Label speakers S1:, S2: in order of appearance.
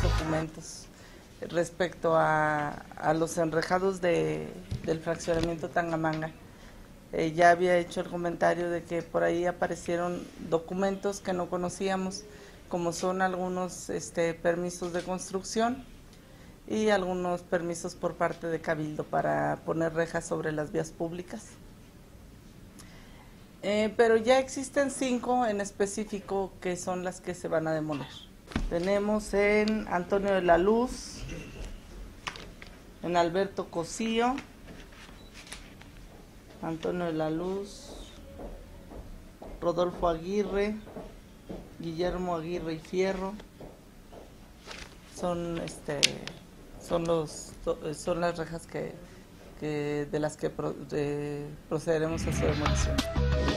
S1: documentos respecto a los enrejados del fraccionamiento Tangamanga. Ya había hecho el comentario de que por ahí aparecieron documentos que no conocíamos, como son algunos permisos de construcción y algunos permisos por parte de Cabildo para poner rejas sobre las vías públicas. Pero ya existen 5 en específico que son las que se van a demoler. Tenemos en Antonio de la Luz, en Alberto Cosío, Antonio de la Luz, Rodolfo Aguirre, Guillermo Aguirre y Fierro. Son las rejas de las que procederemos a su demolición.